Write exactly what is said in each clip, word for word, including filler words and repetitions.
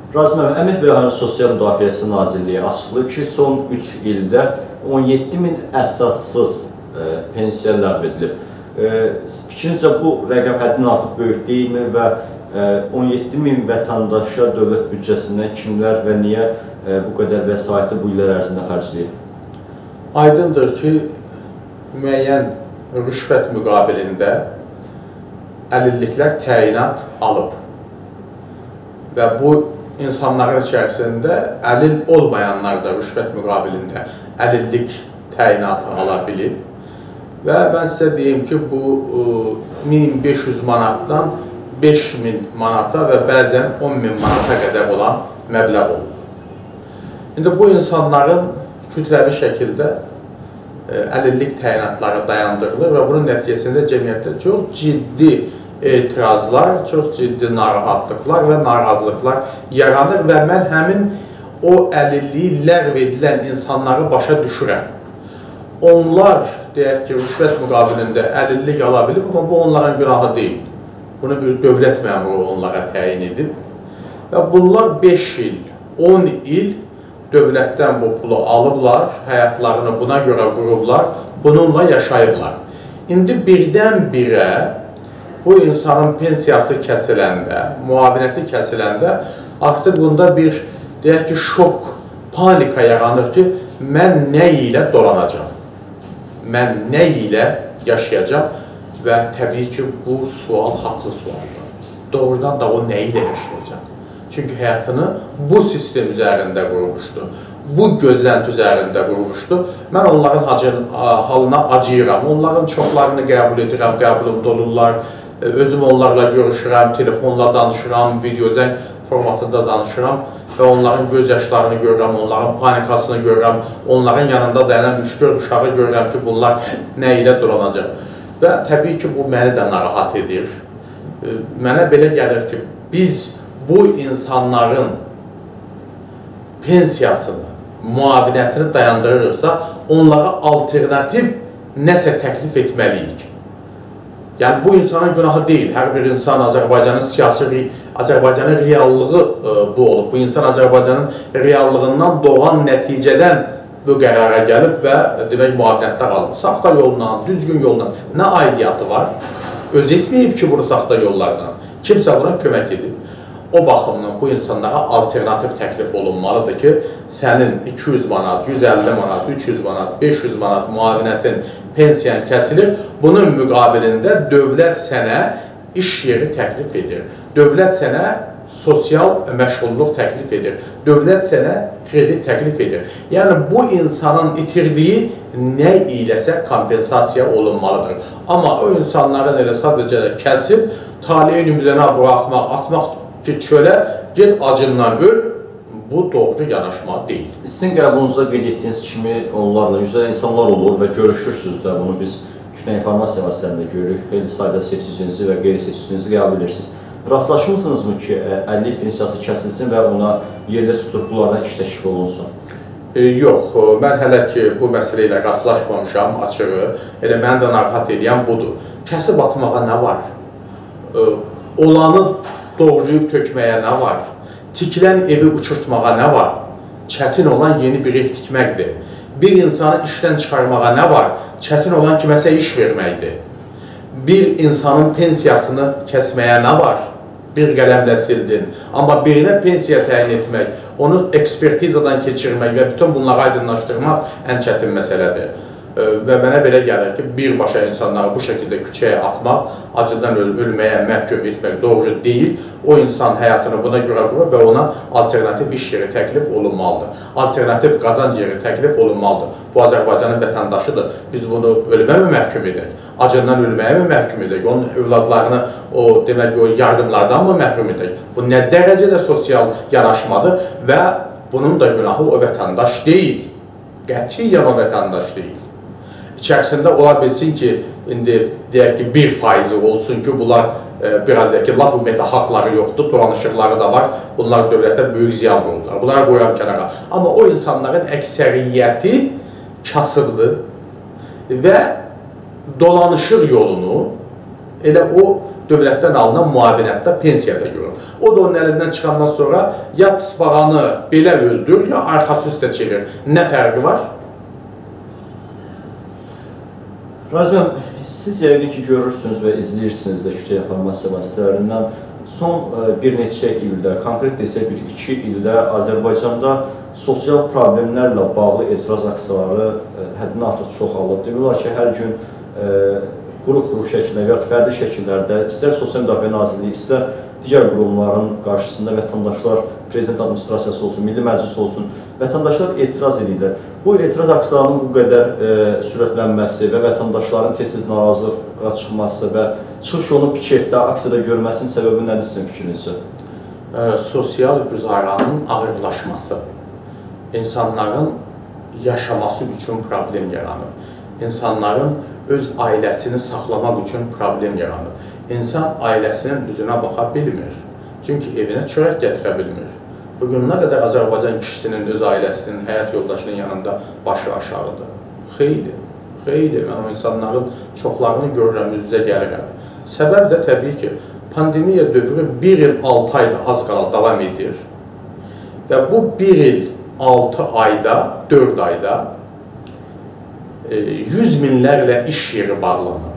Razım əmi, Əmək və Əhalinin Sosial Müdafiəsi Nazirliyi açıqlayıb ki, son üç ildə on yeddi min əsassız e, pensiya ləğv edilib. E, Fikrincə bu rəqəm həddindən artıq böyük deyilmi və e, on yeddi min vətəndaşa dövlət büdcəsindən kimlər və niyə e, bu qədər vəsaiti bu illər ərzində xərcləyib? Aydındır ki, müəyyən rüşvət müqabilində əlilliklər təyinat alıb və bu insanların içərisində əlil olmayanlar da rüşvət müqabilində əlillik təyinatı ala bilib və mən sizə deyim ki, bu min beş yüz manatdan beş min manata və bəzən on min manata qədər olan məbləğ olub. İndi bu insanların kütləvi şəkildə əlillik təyinatları dayandırılır və bunun nəticəsində cəmiyyətdə çox ciddi etirazlar, çox ciddi narahatlıqlar və narazılıqlar yaranır və mən həmin o əlilliyi ləğv edilən insanları başa düşürəm. Onlar, deyək ki, rüşvət müqabilində əlillik ala bilib, amma bu onların günahı deyil. Bunu bir dövlət məmuru onlara təyin edib və bunlar beş il, on il dövlətdən bu pulu alıblar, həyatlarını buna görə qurublar, bununla yaşayıblar. İndi birdən-birə bu insanın pensiyası kəsiləndə, müavinəti kəsiləndə artıq bunda bir, deyək ki, şok, panika yaranır ki, mən nə ilə dolanacam, mən nə ilə yaşayacam və təbii ki, bu sual haqlı sualdır. Doğrudan da o nə ilə yaşayacam? Çünki həyatını bu sistem üzərində qurmuşdu, bu gözlənti üzərində qurmuşdu. Mən onların halına acıyıram, onların çoxlarını qəbul edirəm, qəbulumda olurlar. Özüm onlarla görüşürəm, telefonla danışıram, video zəng formatında danışıram və onların göz yaşlarını görürəm, onların panikasını görürəm, onların yanında dayanan üç dörd uşağı görürəm ki, bunlar nə ilə dolanacaq. Və təbii ki, bu məni də narahat edir. Mənə belə gəlir ki, biz bu insanların pensiyasını, müavinətini dayandırırıqsa, onlara alternativ nəsə təklif etməliyik. Yəni, bu insanın günahı deyil. Hər bir insan Azərbaycanın siyasi, Azərbaycanın reallığı bu olub. Bu insan Azərbaycanın reallığından doğan nəticədən bu qərara gəlib və demək, müavinətlər alıb. Saxta yolla, düzgün yolla nə aidiyyatı var? Öz etməyib ki, bunu saxta yollardan. Kimsə buna kömək edib. O baxımdan bu insanlara alternativ təklif olunmalıdır ki, sənin iki yüz manat, yüz əlli manat, üç yüz manat, beş yüz manat müavinətin, pensiyan kəsilir. Bunun müqabilində dövlət sənə iş yeri təklif edir. Dövlət sənə sosial məşğulluq təklif edir. Dövlət sənə kredit təklif edir. Yəni, bu insanın itirdiyi nə iləsə kompensasiya olunmalıdır. Amma o insanların elə sadəcə də kəsib, taliyin ümidinə buraxmaq, atmaq ki, çölə, get acından öl, bu doğru yanaşma deyil. Sizin qəbulunuzda qeyd etdiyiniz kimi onlarla yüzlərlə insanlar olur və görüşürsünüz də, bunu biz kütlə informasiya vasitəsində görürük, xeyli sayda seçicinizi və qeyri-seçicinizi qəbul edirsiniz. Rastlaşmısınızmı ki, əlillik pensiyası kəsilsin və ona yerli strukturlardan iş təşkil olunsun? E, yox, mən hələ ki, bu məsələ ilə rastlaşmamışam, açığı, elə məni də narahat edən budur. Kəsib atmağa nə var? E, olanı doğrayıb tökməyə nə var? Tikilən evi uçurtmağa nə var? Çətin olan yeni bir ev tikməkdir. Bir insanı işdən çıxarmağa nə var? Çətin olan kiməsə iş verməkdir. Bir insanın pensiyasını kəsməyə nə var? Bir qələmlə sildin. Amma birinə pensiya təyin etmək, onu ekspertizadan keçirmək və bütün bunları aydınlaşdırmaq ən çətin məsələdir. Və mənə belə gəlir ki, birbaşa insanları bu şəkildə küçəyə atmaq, acıdan öl ölməyə məhkum etmək doğru deyil. O insan həyatını buna görə qurur və ona alternativ iş yeri təklif olunmalıdır. Alternativ qazanc yeri təklif olunmalıdır. Bu Azərbaycanın vətəndaşıdır. Biz bunu ölməyə mi məhkum edək? Acından ölməyə mi məhkum edək? Onun övladlarını o, demək, o yardımlardan mı məhkum edək? Bu nə dərəcədə sosial yanaşmadır və bunun da günahı o vətəndaş deyil. Qətiyyən o vətəndaş deyil. İçərisində ola bilsin ki, indi deyək ki, bir faizi olsun ki, bunlar e, biraz deyək ki, lap ümumiyyətlə haqları yoxdur, dolanışıqları da var, bunlar dövlətə böyük ziyan vururlar. Bunları qoyuram kənara. Amma o insanların əksəriyyəti kasıbdır və dolanışıq yolunu elə o dövlətdən alınan müavinətdə, pensiyada görür. O da onun əlindən çıxandan sonra ya tısbağanı belə öldür, ya arxası üstə çevir. Nə fərqi var? Razım, siz yəqin ki, görürsünüz və izləyirsiniz də kütlə informasiya vasitələrindən. Son bir neçə ildə, konkret desək bir iki ildə Azərbaycanda sosial problemlərlə bağlı etiraz aksiyaları həddindən artıq çoxalıb. Demək olar ki, hər gün qrup-qrup şəkildə və ya fərdi şəkillərdə istər Sosial Müdafiə Nazirliyi, istər digər qurumların qarşısında vətəndaşlar, Prezident Administrasiyası olsun, Milli Məclis olsun, vətəndaşlar etiraz edirlər. Bu etiraz aksiyalarının bu qədər e, sürətlənməsi və vətəndaşların tez-tez narazılığa çıxması və çıxış yolunu piketdə, aksiyada görməsinin səbəbi nədir sizin fikrinizcə? E, sosial güzaranın ağırlaşması, insanların yaşaması üçün problem yaranır. İnsanların öz ailəsini saxlamaq üçün problem yaranır. İnsan ailəsinin üzünə baxa bilmir. Çünki evinə çörək gətirə bilmir. Bugün nə qədər Azərbaycan kişisinin öz ailəsinin, həyat yoldaşının yanında başı aşağıdır. Xeyli, xeyli. Mən o insanların çoxlarını görürəm, üz-üzə gəlirəm. Səbəb də təbii ki, pandemiya dövrü bir il altı ayda az qala davam edir. Və bu bir il altı ayda, dörd ayda yüz minlərlə iş yeri bağlanıb.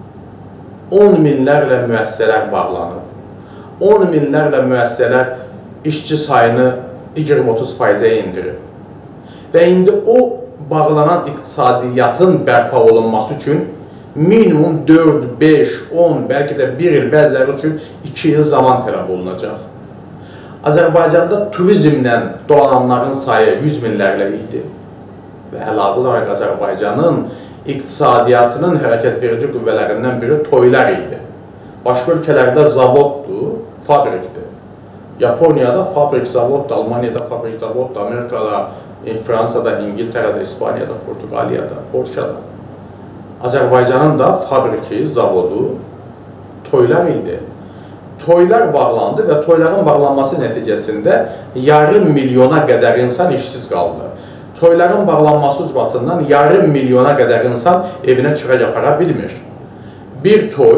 on minlərlə müəssisələr bağlanıb. on minlərlə müəssisələr işçi sayını iyirmi otuz faizə indirib. Və indi o bağlanan iqtisadiyyatın bərpa olunması üçün minimum dörd, beş, on, bəlkə də bir il, bəziləri üçün iki il zaman tələb olunacaq. Azərbaycanda turizmlə dolananların sayı yüz minlərlə idi. Və əlavə olaraq Azərbaycanın iqtisadiyyatının hərəkət verici qüvvələrindən biri toylar idi. Başqa ölkələrdə zavoddur, fabrikdir. Yaponiyada fabrik zavoddur, Almaniyada fabrik zavoddur, Amerikada, Fransada, İngiltərədə, İspaniyada, Portugaliyada, Polşada. Azərbaycanın da fabriki, zavodu toylar idi. Toylar bağlandı və toyların bağlanması nəticəsində yarım milyona qədər insan işsiz qaldı. Toyların bağlanması ucbatından yarım milyona qədər insan evinə çörək apara bilmir. Bir toy,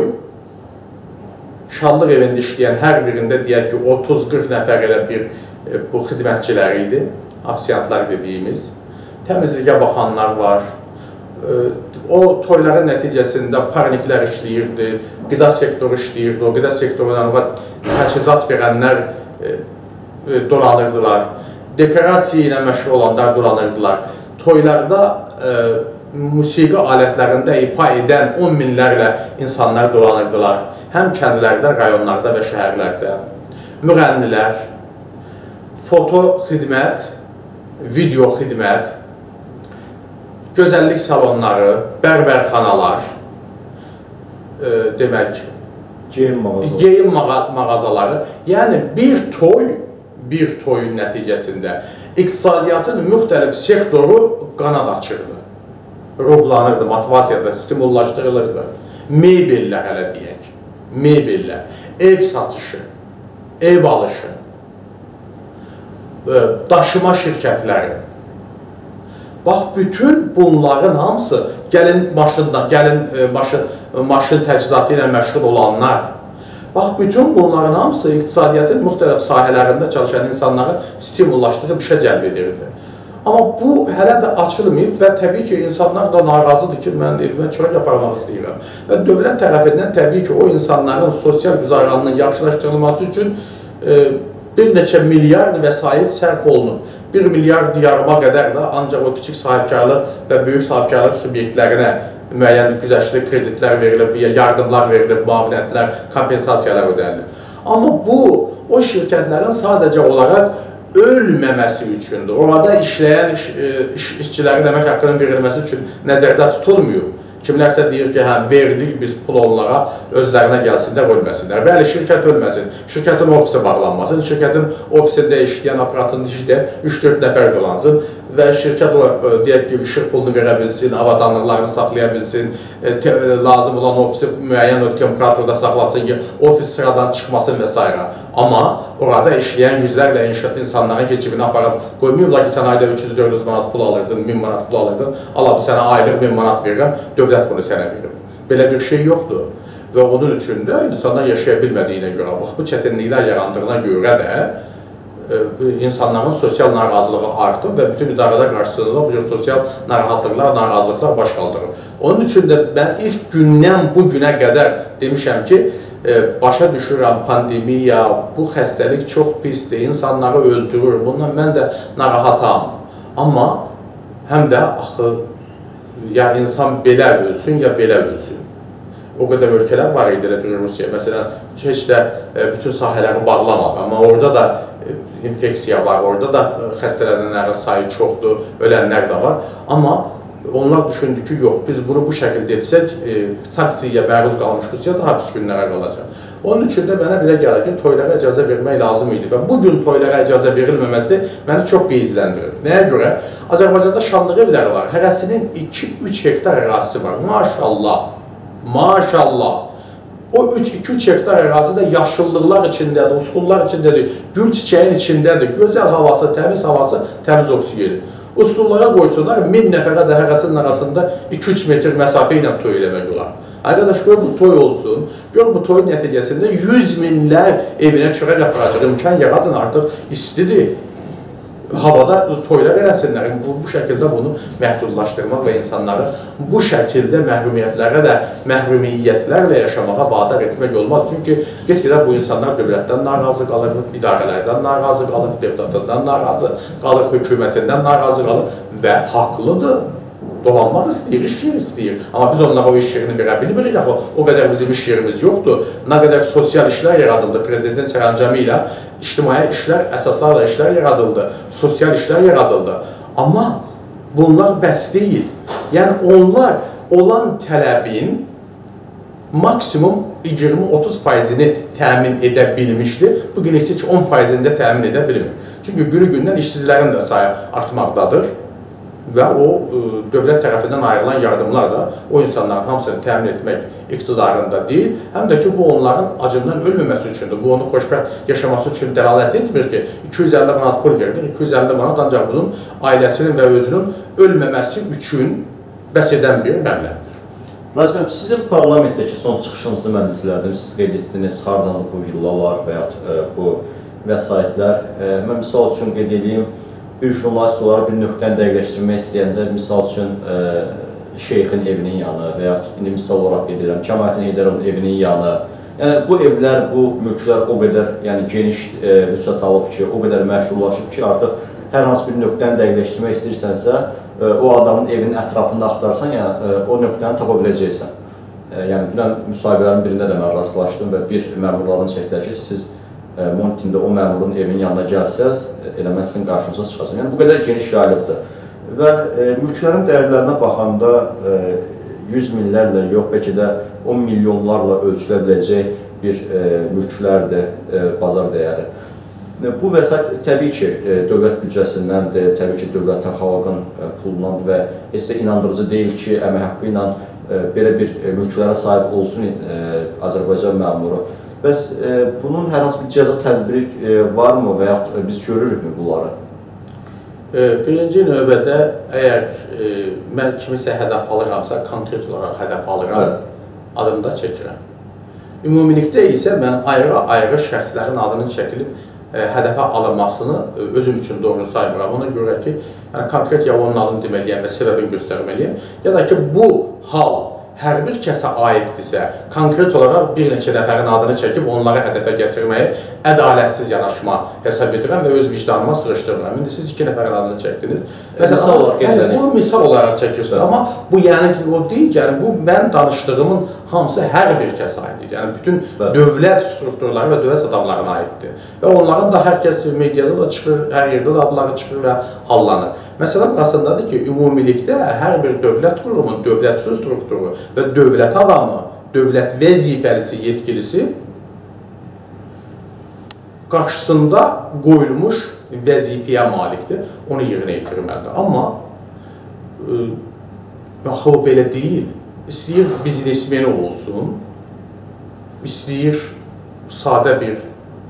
şallıq evində işləyən hər birində deyək ki, otuz qırx nəfər elə bir e, bu xidmətçilər idi, afisiyantlar dediyimiz. Təmizliyə baxanlar var. E, o toyların nəticəsində parniklər işləyirdi, qida sektoru işləyirdi, o qida sektoruna təchizat verənlər e, e, dolanırdılar. Dekorasiya ilə məşğul olanlar dolanırdılar. Toylarda e, musiqi alətlərində ifa edən on minlərlə insanlar dolanırdılar. Həm kəndlərdə, rayonlarda və şəhərlərdə. Müğənnilər, foto xidmət, video xidmət, gözəllik salonları, bərbərxanalar, e, demək, geyim mağazaları. geyim mağazaları. Yəni bir toy, bir toyun nəticəsində iqtisadiyyatın müxtəlif sektoru qanad açırdı. Ruhlanırdı, motivasiyada, stimullaşdırılırdı. Mebellər hələ deyək, mebellər, ev satışı, ev alışı, daşıma şirkətləri. Bax, bütün bunların hamısı, gəlin maşından, gəlin maşın, maşın təchizatı ilə məşğul olanlar, bax, bütün bunların hamısı iqtisadiyyatın müxtəlif sahələrində çalışan insanları stimullaşdırıb işə cəlb edirdi. Amma bu hələ də açılmayıb və təbii ki, insanlar da narazıdır ki, mən evimə çörək aparmaq istəyirəm. Və dövlət tərəfindən təbii ki, o insanların sosial güzaranının yaxşılaşdırılması üçün e, bir neçə milyard vəsait sərf olunub. Bir milyard yarıma qədər də ancaq o kiçik sahibkarlıq və böyük sahibkarlıq subyektlərinə müəyyən güzəştli kreditlər verilib, yardımlar verilib, müavinətlər, kompensasiyalar ödənilib. Amma bu, o şirkətlərin sadəcə olaraq ölməməsi üçündür. Orada işləyən iş, iş, işçilərin əmək haqqının verilməsi üçün nəzərdə tutulmuyor. Kimlərsə deyir ki, hə, verdik biz pul onlara, özlərinə gəlsinlər, ölməsinlər. Bəli, şirkət ölməsin, şirkətin ofisi bağlanmasın, şirkətin ofisində işləyən, aparatında işləyən üç dörd nəfər dolansın və şirkət o, deyək ki, işıq pulunu verə bilsin, avadanlıqlarını saxlaya bilsin, te, lazım olan ofisi müəyyən o temperaturda saxlasın ki, ofis sıradan çıxmasın və s. Amma orada işləyən yüzlərlə inşaat insanların geçimini aparıb qoymayıblar ki, sən ayda üç yüz dörd yüz manat pul alırdın, min manat pul alırdın, ala bu sənə aylıq min manat verirəm, dövlət bunu sənə verir. Belə bir şey yoxdur. və onun üçün də insanlar yaşaya bilmədiyinə görə, bax, bu çətinliklər yarandığına görə də e, insanların sosial narazılığı artıb və bütün idarələr qarşısında bu cür sosial narahatlıqlar, narazılıqlar baş qaldırır. Onun üçün də mən ilk gündən bu günə qədər demişəm ki, e, başa düşürəm pandemiya, bu xəstəlik çox pisdir, insanları öldürür, bundan mən də narahatam. Amma həm də axı, ya insan belə ölsün, ya belə ölsün. O qədər ölkələr var idi, elə bir Rusiya. Məsələn, heç də bütün sahələri bağlamadı. Amma orada da infeksiya var, orada da xəstələnənlərin sayı çoxdur, ölənlər də var. Amma onlar düşündü ki, yox, biz bunu bu şəkildə etsək, sanksiyaya məruz qalmış Rusiya daha pis günlərə qalacaq. Onun üçün də mənə belə gəlir ki, toylara icazə vermək lazım idi və bugün toylara icazə verilməməsi məni çox qeyizləndirir. Nəyə görə? Azərbaycanda şanlı evləri var, hərəsinin iki üç hektar ərazisi var, maşallah. Maşallah. O üç iki üç hektar ərazidə yaşıllıqlar içindədir, usturlar içindədir, gül çiçəyin içindədir, gözəl havası, təmiz havası, təmiz oksijeni. Usturlara qoysunlar, min nəfərə də hərəsinin arasında iki üç metr məsafə ilə toy eləmək olar. Arkadaş, gör bu toy olsun, gör bu toyun nəticəsində yüz minlər evinə çörək aparacaq, imkan yaradın, artıq istidir. Havada toylar eləsinlər, bu, bu şəkildə bunu məhdudlaşdırmaq və insanları bu şəkildə məhrumiyyətlərə də, məhrumiyyətlərlə yaşamağa vadar etmək olmaz. Çünki get-gedə bu insanlar dövlətdən narazı qalır, idarələrdən narazı qalır, devletdən narazı qalır, hökumətindən narazı qalır və haqlıdır. Dolanmaq istəyir, iş yeri istəyir. Amma biz onlara o iş yerini verə bilmirik, axı o qədər bizim iş yerimiz yoxdur. Nə qədər sosial işlər yaradıldı, prezidentin sərəncamı ilə ictimai işlər, əsaslarla işlər yaradıldı, sosial işlər yaradıldı. Amma bunlar bəs deyil. Yəni onlar olan tələbin maksimum iyirmi otuz faizini təmin edə bilmişdi. Bugün heç on faizini də təmin edə bilmir. Çünki günü-gündən işsizlərin də sayı artmaqdadır. Və o dövlət tərəfindən ayrılan yardımlar da o insanların hamısını təmin etmək iqtidarında deyil, həm də ki, bu onların acından ölməməsi üçündür. Bu onu xoşbəxt yaşaması üçün dəlalət etmir ki, iki yüz əlli manat pul verir, iki yüz əlli manat ancaq bunun ailəsinin və özünün ölməməsi üçün bəs edən bir məbləğdir. Razım, sizin parlamentdəki son çıxışınızı mən izlədim, siz qeyd etdiniz, hardan bu villalar və ya bu vəsaitlər. Mən misal üçün qeyd edeyim, bir jurnalist olaraq bir nöqtəni dəqiqləşdirmək istəyəndə, misal üçün e, şeyxin evinin yanı və ya indi misal olaraq qeyd edirəm, Kəmaləddin Heydərovun evinin yanı. Yəni, bu evlər, bu mülklər o qədər yəni, geniş e, vüsət alıb ki, o qədər məşhurlaşıb ki, artıq hər hansı bir nöqtəni dəqiqləşdirmək istəyirsənsə, e, o adamın evinin ətrafında axtarsan, yəni, e, o nöqtəni tapa biləcəksən. E, yəni, dünən müsahibələrin birində də mən rastlaşdım və bir məmurların çəkdilər ki, siz Montində o məmurun evinin yanına gəlsəz, eləmə sizin qarşınıza çıxacaq. Yəni, bu qədər geniş yayılıbdır. Və e, mülklərin dəyərlərinə baxanda e, yüz minlərlə, yox, bəlkə də on milyonlarla ölçülə biləcək bir e, mülklərdir, e, bazar dəyəri. E, bu vəsait təbii ki, e, dövlət büdcəsindəndir, təbii ki, dövlətin, xalqın e, pulundan və heç də inandırıcı deyil ki, əmək haqqı ilə e, belə bir e, mülklərə sahib olsun e, Azərbaycan məmuru. Bəs e, bunun hər hansı bir cəza tədbiri e, varmı və ya biz görürükmü bunları? E, birinci növbədə əgər e, mən kimisə hədəf alıramsa, konkret olaraq hədəf alıram, evet. Adını da çəkirəm. Ümumilikdə isə mən ayrı-ayrı şəxslərin adının çəkilib e, hədəfə alınmasını e, özüm üçün doğru saymıram. Ona görə ki, yəni, konkret ya onun adını deməliyəm və səbəbini göstərməliyəm, ya da ki, bu hal hər bir kəsə aiddirsə, konkret olaraq bir neçə nəfərin adını çəkib onları hədəfə gətirməyi ədalətsiz yanaşma hesab edirəm və öz vicdanıma sırışdırıram. İndi siz iki nəfərin adını çəkdiniz. Məsələn, misal olaraq yəni, bu misal olaraq çəkirsiniz. Amma bu yəni ki, o deyil ki, yəni, bu mən danışdığımın hamısı hər bir kəsə aiddir. Yəni, bütün Bə. dövlət strukturları və dövlət adamlarına aiddir. Və onların da hər kəs mediada da çıxır, hər yerdə də adları çıxır və hallanır. Məsələn, burasındadır ki, ümumilikdə hər bir dövlət qurumu, dövlət strukturu və dövlət adamı, dövlət vəzifəlisi, yetkilisi qarşısında qoyulmuş vəzifəyə malikdir, onu yerinə yetirməlidir. Amma axı o belə deyil. İstəyir biznesmeni olsun, istəyir sadə bir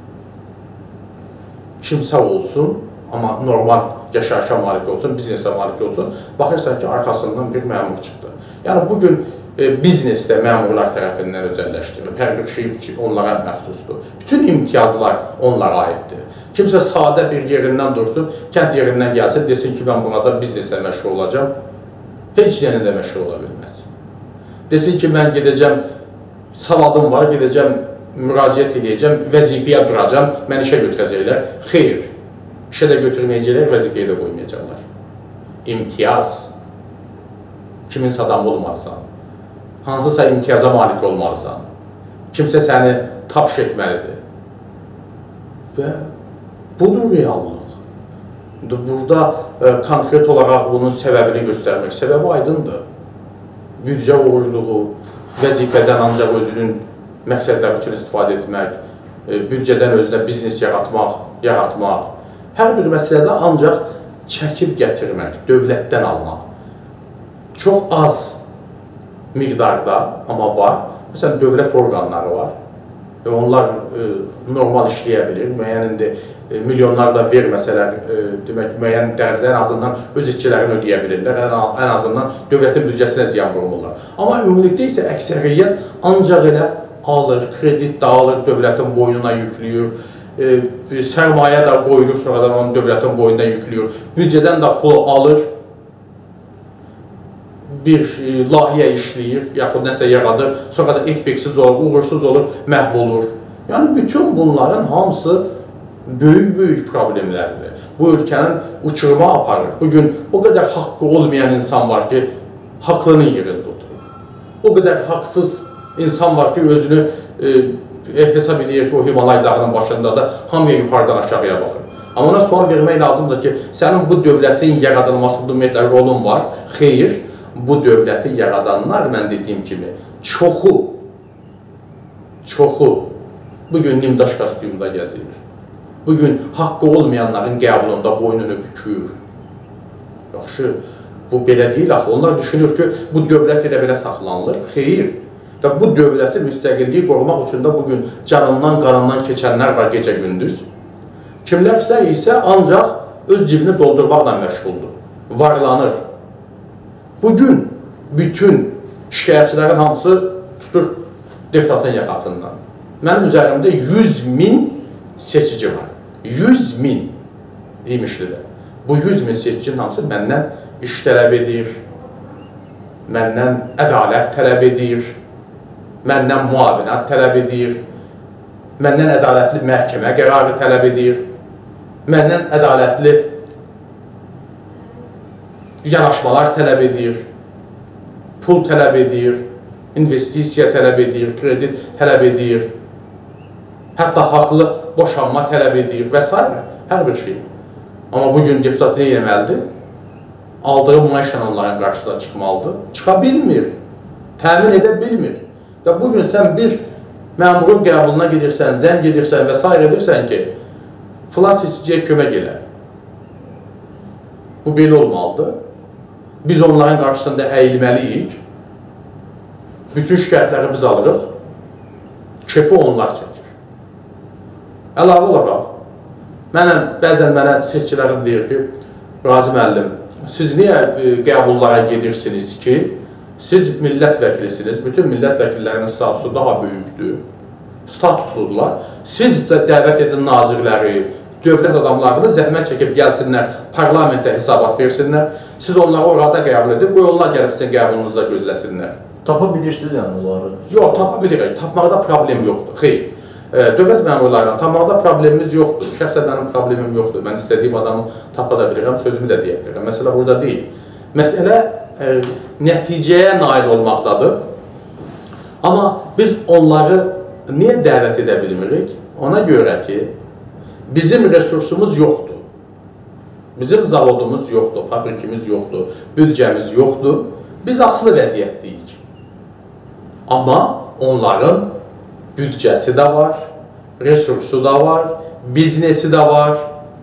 kimsə olsun, amma normal yaşayışa malik olsun, biznesə malik olsun, baxırsan ki, arxasından bir məmur çıxdı. Yəni, bugün biznesdə məmurlar tərəfindən özəlləşdirilib. Hər bir şey onlara məxsusdur. Bütün imtiyazlar onlara aiddir. Kimsə sadə bir yerindən dursun, kənd yerindən gəlsin, desin ki, mən burada bizneslə məşğul olacam, heç yenə də məşğul ola bilməz. Desin ki, mən gedəcəm, savadım var, gedəcəm, müraciət edəcəm, vəzifəyə duracam, mən işə götürəcəklər. Xeyr, işə də götürməyəcəklər, vəzifəyə də qoymayacaqlar. İmtiyaz, kiminsə adam olmarsan, hansısa imtiyaza malik olmalısan, kimsə səni tapş etməlidir. Və budur reallıq. Burada e, konkret olaraq bunun səbəbini göstərmək, səbəbi aydındır. Büdcə uğurluğu, vəzifədən ancaq özünün məqsədləri üçün istifadə etmək, e, büdcədən özünə biznes yaratmaq, yaratmaq, hər bir məsələdə ancaq çəkib gətirmək, dövlətdən almaq. Çox az miqdarda, amma var. Məsələn, dövlət orqanları var. E, onlar e, normal işləyə bilir, müəyyən indi e, milyonlar da verməsələr, e, demək, müəyyən dərəcədə ən azından öz işçilərini ödəyə bilirlər, ən, ən azından dövlətin büdcəsinə ziyan vurmurlar. Amma ümumilikdə isə əksəriyyət ancaq elə alır, kredit dağılır, dövlətin boynuna yüklüyür, e, sərmayə də qoyulur, sonradan onu dövlətin boynuna yüklüyür, büdcədən də pulu alır, bir e, layihə işləyir, yaxud nəsə yaradır, sonra da effektsiz olur, uğursuz olur, məhv olur. Yəni, bütün bunların hamısı böyük-böyük problemlərdir. Bu ölkənin uçuruma aparır. Bugün o qədər haqqı olmayan insan var ki, haqlının yerində oturur. O qədər haqsız insan var ki, özünü e, hesab edir ki, o Himalay dağının başında da hamıya yuxarıdan aşağıya baxır. Amma ona sual vermək lazımdır ki, sənin bu dövlətin yaradılmasında ümumiyyətlə rolun var. Xeyr, bu dövləti yaradanlar, mən dediyim kimi, çoxu, çoxu bugün nimdaş kostyumda gəzir. Bugün haqqı olmayanların qəbulunda boynunu bükür. Yaxşı, bu belə deyil, axı. Onlar düşünür ki, bu dövlət elə belə saxlanılır. Xeyr. Və bu dövləti müstəqilliyi qorumaq üçün də bugün canından, qanından keçənlər var gecə-gündüz. Kimlərsə isə ancaq öz cibini doldurmaqla məşğuldur. Varlanır. Bugün bütün şikayətçilərin hamısı tutur deputatın yaxasından. Mənim üzərimdə yüz min seçici var. yüz min imişlidir. Bu yüz min seçicinin hamısı məndən iş tələb edir, məndən ədalət tələb edir, məndən müavinət tələb edir, məndən ədalətli məhkəmə qərarı tələb edir, məndən ədalətli yanaşmalar tələb edir, pul tələb edir, investisiya tələb edir, kredit tələb edir, hətta haqlı boşanma tələb edir və s. Hər bir şey. Amma bugün deputat nə etməlidir? Aldığı maaşla onların qarşısına çıxmalıdır. Çıxa bilmir, təmin edə bilmir. Və bugün sən bir məmurun qəbuluna gedirsən, zəng edirsən və s. edirsən ki, filan seçiciyə kömək elə. Bu belə olmalıdır. Biz onların qarşısında əyilməliyik. Bütün şikayətləri biz alırıq. Kefi onlar çəkir. Əlavə olaraq, mənə, bəzən mənə seçicilərim deyir ki, Razi müəllim, siz niyə e, qəbullara gedirsiniz ki, siz millət vəkilisiniz, bütün millət vəkillərinin statusu daha böyükdür, statusludular. Siz də dəvət edin nazirləri, dövlət adamlarını zəhmət çəkib gəlsinlər, parlamentə hesabat versinlər, siz onları orada qəbul edin, qoy onlar gəlib sizin qəbulunuzda gözləsinlər. Tapa bilirsiniz yəni onları? Yox, tapa bilirik. Tapmaqda problem yoxdur. Xeyr. Dövlət məmurlarına tapmaqda problemimiz yoxdur. Şəxsən mənim problemim yoxdur. Mən istədiyim adamı tapa da bilirəm, sözümü də deyə bilirəm. Məsələ burada deyil. Məsələ e, nəticəyə nail olmaqdadır. Amma biz onları niyə dəvət edə bilmirik? Ona görə ki, bizim resursumuz yoxdur. Bizim zavodumuz yoxdur, fabrikimiz yoxdur, büdcəmiz yoxdur. Biz asılı vəziyyətdəyik. Amma onların büdcəsi də var, resursu da var, biznesi də var,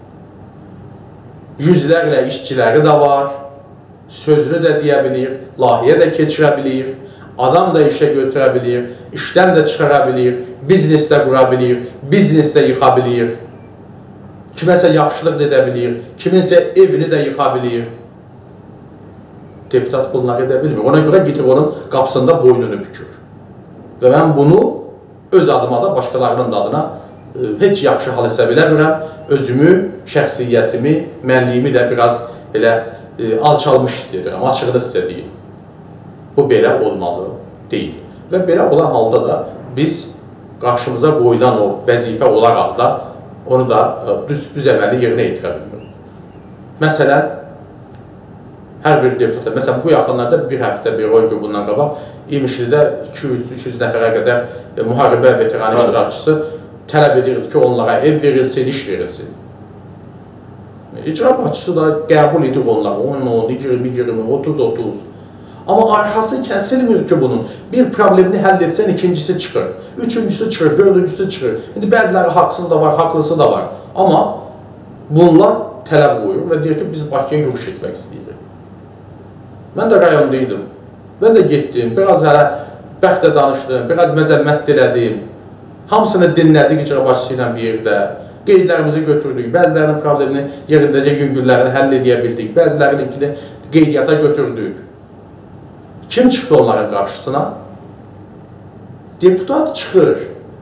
yüzlərlə işçiləri də var, sözünü də deyə bilir, layihə də keçirə bilir, adam da işə götürə bilir, işdən də çıxara bilir, biznes də qura bilir, biznes də yıxa bilir, kiməsə yaxşılıq edə bilir, kiminsə evini də yıxa bilir. deputat bunları edə bilmir. Ona görə gedir onun qapısında boynunu bükür. Və mən bunu öz adıma da başqalarının da adına heç yaxşı hal etsə biləmirəm. Özümü, şəxsiyyətimi, mənliyimi də biraz belə e, alçalmış hiss edirəm, açıqda hiss edirəm. Bu belə olmalı deyil. Və belə olan halda da biz qarşımıza qoyulan o vəzifə olaraq da onu da düz, düz əməli yerinə yetirə bilmirik. Məsələn, hər bir deputat, məsələn, bu yaxınlarda bir həftə, bir on gün bundan qabaq İmişlidə iki yüz üç yüz nəfərə qədər e, müharibə veteranı iştirakçısı tələb edirdi ki, onlara ev verilsin, iş verilsin. İcra başçısı da qəbul edir onlara on on, iyirmi iyirmi, otuz otuz. Amma arxası kəsilmir ki bunun. Bir problemini həll etsən, ikincisi çıxır, üçüncüsü çıxır, dördüncüsü çıxır. İndi bəziləri haqsız da var, haqlısı da var. Amma bunlar tələb qoyur və deyir ki, biz Bakıya yürüş etmək istəyirik. Mən də rayonda idim. Mən də getdim, biraz hələ bərk də danışdım, biraz məzəmmət dilədim. Hamısını dinlədik icra başçısı ilə bir yerdə. Qeydlərimizi götürdük, bəzilərinin problemini yerindəcə yüngüllərini həll edə bildik, bəzilərininkini qeydiyyata götürdük. Kim çıxdı onların qarşısına? Deputat çıxır.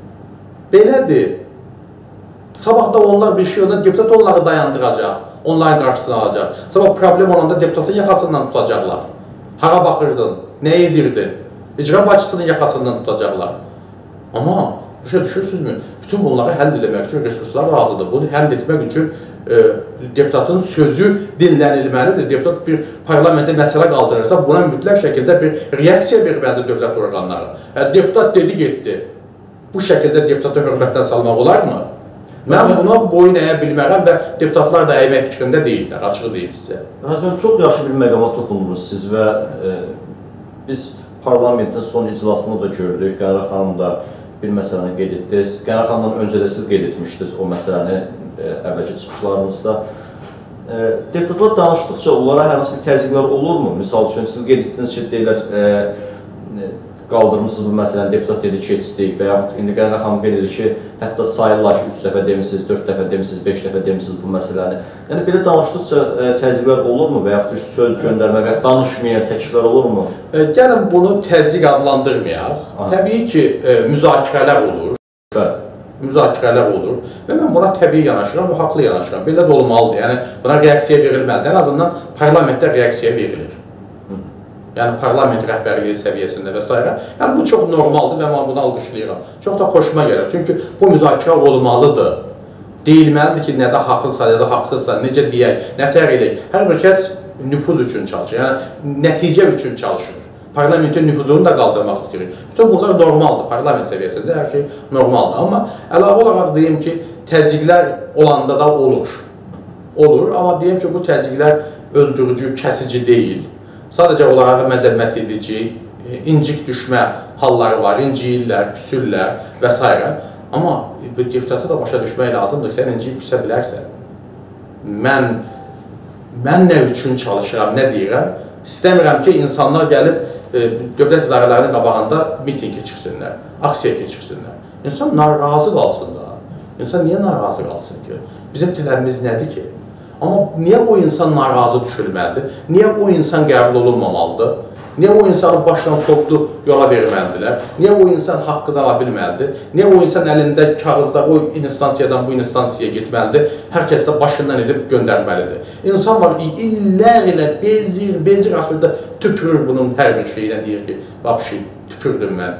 Belədir. Sabah da onlar bir şey olanda deputat onları dayandıracaq, onların qarşısına alacaq. Sabah problem olanda deputatın yaxasından tutacaqlar. Hara baxırdın, nə edirdin? İcra başçısının yaxasından tutacaqlar. Amma başa düşürsünüzmü? Bütün bunları həll etmək üçün resurslar razıdır. Bunu həll etmək üçün e, deputatın sözü dinlənilməlidir. Deputat bir parlamentə məsələ qaldırırsa, buna mütləq şəkildə bir reaksiya verməlidir dövlət orqanları. E, deputat dedi, getdi. Bu şəkildə deputata hörmətdən salmaq olarmı? Mən buna boyun əyə bilmərəm və deputatlar da əymək fikrində deyirlər, açıq deyil sizə. Həsən, çox yaxşı bir məqama toxundunuz siz və e, biz parlamentin son iclasını da gördük. Qərar xanım da bir məsələni qeyd etdiniz. Qərar xanımdan öncə də siz qeyd etmişdiniz o məsələni e, əvvəlki çıxışlarınızda. E, deputatlar danışdıqca onlara hər hansı bir təzyiqlər olurmu? Misal üçün, siz qeyd etdiniz ki, deyirlər, e, qaldırmışsınız bu məsələni, deputat dedi keçdik və yaxud indi Qərar xanım qeyd edir ki, hətta sayırlar ki, üç dəfə demişsiniz, dörd dəfə demişsiniz, beş dəfə demişsiniz bu məsələni. Yəni, belə danışdıqca e, təzyiqlər olurmu və yaxud bir söz göndərmə və yaxud danışmayan təkliflər olurmu? E, gəlin bunu təzyiq adlandırmayaq. Aha. Təbii ki, e, müzakirələr olur. Bəli. Müzakirələr olur və mən buna təbii yanaşıram və haqlı yanaşıram. Belə də olmalıdır. Yəni, buna reaksiya verilməlidir. Ən azından parlamentdə reaksiya verilir. Yəni, parlament rəhbərliyi səviyyəsində və s. Yəni, bu çox normaldır və mən bunu alqışlayıram. Çox da xoşuma gəlir. Çünki bu müzakirə olmalıdır. Deyilməlidir ki, nədə haqlısa, nədə haqsızsa, necə deyək, nətər eləyək. Hər bir kəs nüfuz üçün çalışır, yəni nəticə üçün çalışır. Parlamentin nüfuzunu da qaldırmaq istəyir. Bütün bunlar normaldır. Parlament səviyyəsində hər şey normaldır. Amma əlavə olaraq deyim ki, təzyiqlər olanda da olur. Olur, amma deyim ki, bu təzyiqlər öldürücü, kəsici deyil. Sadəcə onlara məzəmmət edici, incik düşmə halları var, inciyirlər, küsürlər və s. Amma deputatı da başa düşmək lazımdır, sən inciyib küsə bilərsən. Mən, mən nə üçün çalışıram, nə deyirəm? İstəmirəm ki, insanlar gəlib e, dövlət idarələrinin qabağında miting keçirsinlər, aksiya keçirsinlər. İnsan narazı qalsın da. İnsan niyə narazı qalsın ki? Bizim tələbimiz nədir ki? Amma niyə o insan narazı düşülməlidir? Niyə o insan qəbul olunmamalıdır? Niyə o insanın başdan soğudu yola verməlidirlər? Niyə o insan haqqını ala bilməlidir? Niyə o insan əlində kağızda o instansiyadan bu instansiyaya getməlidir? Hər kəs də başından edib göndərməlidir. İnsan var, illər ilə bezir, bezir, axırda tüpürür bunun hər bir şeyinə, deyir ki, vapşi, tüpürdüm mən.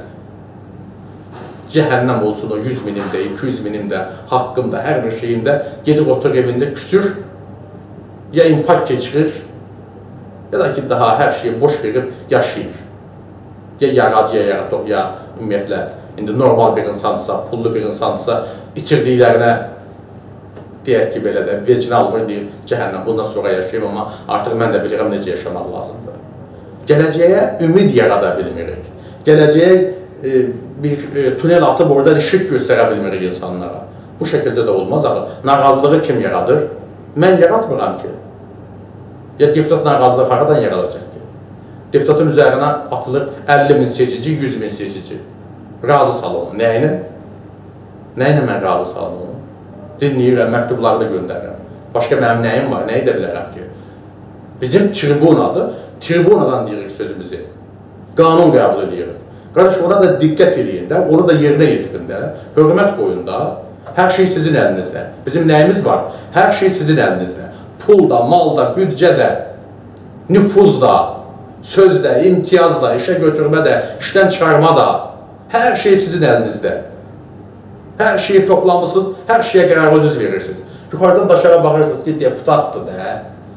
Cəhənnəm olsun o yüz minimdə, iki yüz minimdə, haqqımda, hər bir şeyimdə, gedib otur evində küsür, ya infarkt keçirir, ya da ki, daha hər şeyi boş verib yaşayır. Ya yaracıya yaratıq, ya ümumiyyətlə, indi normal bir insandırsa, pullu bir insandırsa, itirdiklərinə, deyək ki, belə də, vecinə almır, deyir, cəhənnəm, bundan sonra yaşayım, amma artıq mən də bilirəm necə yaşamaq lazımdır. Gələcəyə ümid yarada bilmirik. Gələcəyə e, bir e, tunel atıb oradan işıq göstərə bilmirik insanlara. Bu şəkildə də olmaz, axı. Narazılığı kim yaradır? Mən yaratmıram ki. Ya deputat narazılıq haradan yaradacaq ki? Deputatın üzərinə atılır əlli min seçici, yüz min seçici. Razı sal onu. Nəyinə? Nəyinə mən razı salım onu? Dinləyirəm, məktublarını göndərirəm. Başqa mənim nəyim var, nə edə bilərəm ki? Bizim tribunadır. tribunadan deyirik sözümüzü. Qanun qəbul edirik. Qardaş, ona da diqqət eləyin də, onu da yerinə yetirin də, hörmət qoyun da. Hər şey sizin əlinizdə. Bizim nəyimiz var? Hər şey sizin əlinizdə. Pul da, mal da, büdcə də, nüfuz da, söz də, imtiyaz da, işə götürmə də, işdən çıxarma da. Hər şey sizin əlinizdə. Hər şeyi toplamısınız, hər şeyə qərar özünüz verirsiniz. Yuxarıdan daşağa baxırsınız ki, deputatdır da.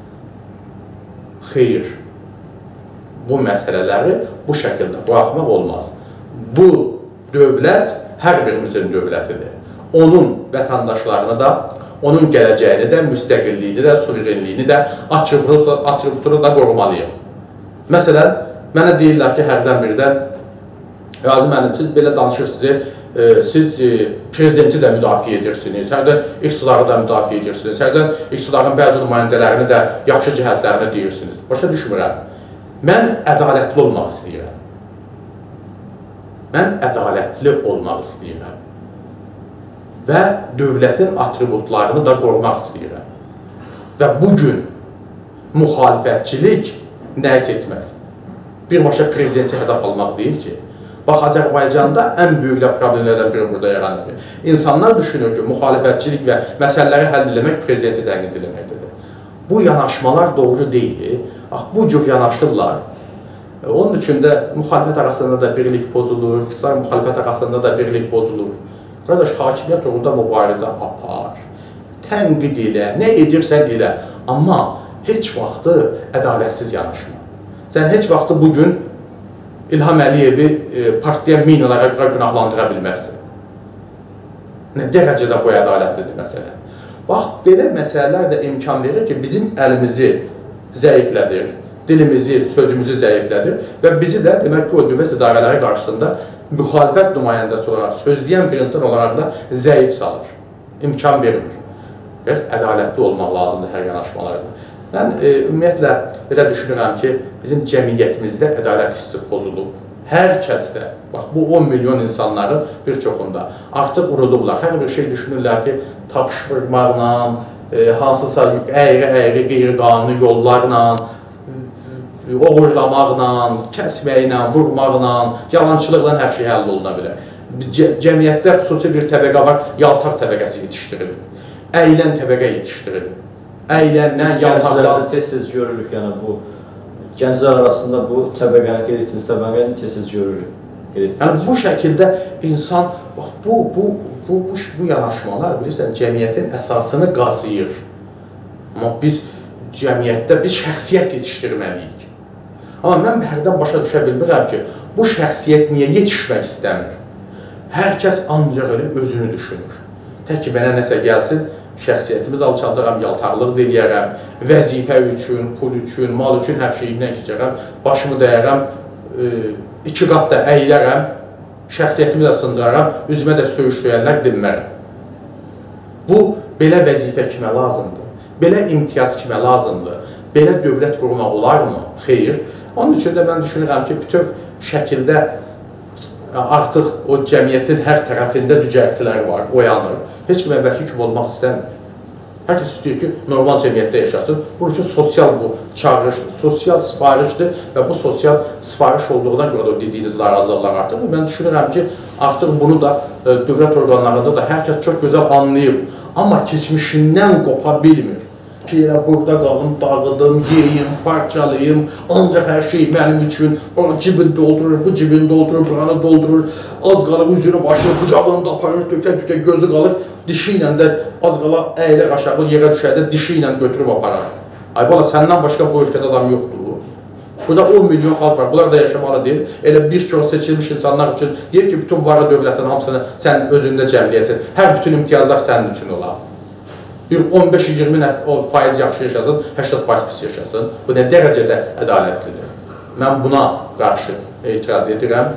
Xeyr. Bu məsələləri bu şəkildə buraxmaq olmaz. Bu dövlət hər birimizin dövlətidir. Onun vətəndaşlarını da, onun gələcəyini də, müstəqilliyini də, suverenliyini də, atributunu da qorumalıyıq. Məsələn, mənə deyirlər ki, hərdən birdən, Razi müəllim, siz belə danışırsınız, siz prezidenti də müdafiə edirsiniz, hərdən iqtidarı da müdafiə edirsiniz, hərdən iqtidarın bəzi nümayəndələrini də yaxşı cəhətlərini deyirsiniz. Başa düşmürəm. Mən ədalətli olmaq istəyirəm. Mən ədalətli olmaq istəyirəm. Və dövlətin atributlarını da qorumaq istəyirəm. Və bugün müxalifətçilik nəyisə etmək. Birbaşa prezidenti hədəf almaq deyil ki, bax, Azərbaycanda ən böyük problemlərdən biri burada yaranır ki, insanlar düşünür ki, müxalifətçilik və məsələləri həll eləmək prezidenti tənqid eləməkdir. Bu yanaşmalar doğru deyil. Bu cür yanaşırlar. Onun üçün də müxalifət arasında da birlik pozulur, iqtisar müxalifət arasında da birlik pozulur. Qardaş, hakimiyyət uğrunda mübarizə apar, tənqid elə, nə edirsən elə. Amma heç vaxtı ədalətsiz yanaşma. Sən heç vaxtı bugün İlham Əliyevi partiya minalara günahlandıra bilməzsin. Nə dərəcədə bu ədalətlidir məsələ. Bax, belə məsələlər də imkan verir ki, bizim əlimizi zəiflədir, dilimizi, sözümüzü zəiflədir və bizi də, demək ki, o dövlət idarələri qarşısında müxalifət nümayəndəsi olaraq, söz deyən bir insan olaraq da zəif salır, imkan vermir. Və ədalətli olmaq lazımdır hər yanaşmalarda. Mən e, ümumiyyətlə belə düşünürəm ki, bizim cəmiyyətimizdə ədalət hissi pozulub. Hər kəsdə, bax, bu on milyon insanların bir çoxunda artıq unudublar. Hər bir şey düşünürlər ki, tapışmaqla, e, hansısa əyri-əyri, qeyri-qanuni yollarla, oğurlamaqla, kəsməklə, vurmaqla, yalançılıqla hər şey həll oluna bilər. Cəmiyyətdə xüsusi bir təbəqə var, yaltaq təbəqəsi yetişdirilir. Əylən təbəqə yetişdirilir. Əylənlə, yaltaqdan... Tez-tez görürük, yəni bu, gənclər arasında bu təbəqəni, qeyriyyətiniz təbəqəni tez-tez görürük. Yəni bu şəkildə insan, bax, bu, bu, bu, bu, bu yanaşmalar, bilirsən, cəmiyyətin əsasını qazıyır. Amma biz cəmiyyətdə biz şəxsiyyət yetişdirməliyik. Amma mən hərdən başa düşə bilmirəm ki, bu şəxsiyyət niyə yetişmək istəmir? Hər kəs ancaq elə özünü düşünür. Tək ki, mənə nəsə gəlsin, şəxsiyyətimi də alçaldıram, yaltaqlıq deyərəm, vəzifə üçün, pul üçün, mal üçün hər şeyimdən keçərəm, başımı dəyərəm, iki qat da əylərəm, şəxsiyyətimi də sındıraram, üzümə də söyüşləyənlər dinmərəm. Bu, belə vəzifə kimə lazımdır? Belə imtiyaz kimə lazımdır? Belə dövlət qurmaq olarmı? Xeyr. Onun üçün də mən düşünürəm ki, bütöv şəkildə artıq o cəmiyyətin hər tərəfində cücərtilər var, oyanır. Heç kim əvvəlki kimi olmaq istəmir. Hər kəs istəyir ki, normal cəmiyyətdə yaşasın. Bunun üçün sosial bu çağırışdır, sosial sifarişdir və bu sosial sifariş olduğuna görə də o dediyiniz narazılıqlar artıq. Mən düşünürəm ki, artıq bunu da dövlət orqanlarında da hər kəs çox gözəl anlayıb. Amma keçmişindən qopa bilmir. Ki, elə burada qalım, dağıdım, yeyim, parçalayım, ancaq hər şey mənim üçün, o cibini doldurur, bu cibini doldurur, buranı doldurur, az qalır, üzünü başını, bucağını da aparır, tökə-tökə gözü qalır, dişi ilə də az qala əyilər aşağı yerə düşərdə dişi ilə götürüb aparar. Ay bala, səndən başqa bu ölkədə adam yoxdur. Burada on milyon xalq var, bunlar da yaşamalı deyil. Elə bir çox seçilmiş insanlar üçün deyir ki, bütün varı dövlətin hamısını sən özündə cəmləyəsin. Hər bütün imtiyazlar sənin üçün olar. Bir on beş iyirmi faiz yaxşı yaşasın, səksən faiz pis yaşasın. Bu nə dərəcədə ədalətlidir. Mən buna qarşı etiraz edirəm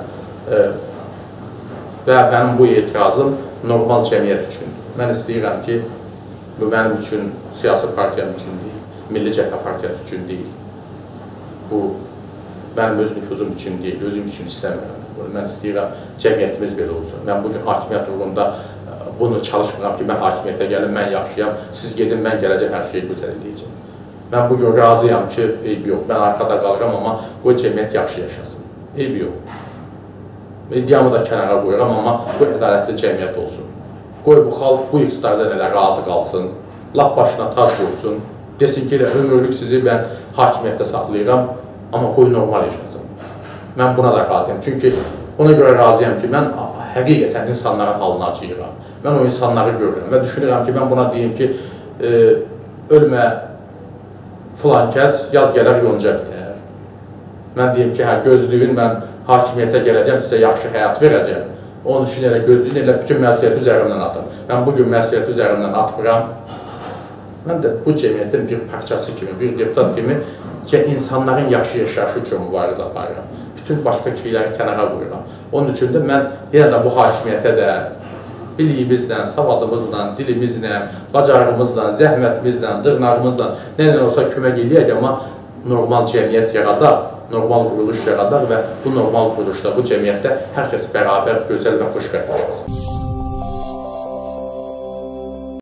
və mənim bu etirazım normal cəmiyyət üçündür. Mən istəyirəm ki, bu mənim üçün, siyasi partiyam üçün deyil, Milli Cəbhə Partiyası üçün deyil. Bu, mənim öz nüfuzum üçün deyil, özüm üçün istəmirəm. Mən istəyirəm, cəmiyyətimiz belə olsun. Mən bugün hakimiyyət uğrunda bunu çalışmıram ki, mən hakimiyyətə gəlim, mən yaxşıyam, siz gedin, mən gələcəm, hər şeyi gözəl edəcəm. Mən bu gün razıyam ki, eybi yox, mən arkada qalıram, amma bu cəmiyyət yaxşı yaşasın. Eybi yox. Mediamı da kənara qoyuram, amma bu ədalətli cəmiyyət olsun. Qoy bu xalq bu iqtidardan elə razı qalsın, lap başına tac qoysun, desin ki, ömürlük sizi mən hakimiyyətdə saxlayıram, amma qoy normal yaşasın. Mən buna da razıyam, çünki ona görə razıyam ki, mən həqiqətən insanların halını acıyıram. Mən o insanları görürəm və düşünürəm ki, mən buna deyim ki, e, ölmə filan kəs, yaz gələr, yonca bitər. Mən deyim ki, hə, gözləyin, mən hakimiyyətə gələcəm, sizə yaxşı həyat verəcəm. Onun üçün elə gözləyin, elə bütün məsuliyyəti üzərimdən atın. Mən bugün məsuliyyəti üzərimdən atmıram. Mən də bu cəmiyyətin bir parçası kimi, bir deputat kimi ki, insanların yaxşı yaşayışı üçün mübarizə aparıram. Bütün başqa şeyləri kənara qoyuram. Onun üçün də mən yenə də bu hakimiyyətə də biliyimizlə, savadımızla, dilimizlə, bacarığımızla, zəhmətimizlə, dırnağımızla nə-nə olsa kömək eləyək, amma normal cəmiyyət yaradaq, normal quruluş yaradaq və bu normal quruluşda, bu cəmiyyətdə hər kəs bərabər, gözəl və xoşbəxt yaşasın.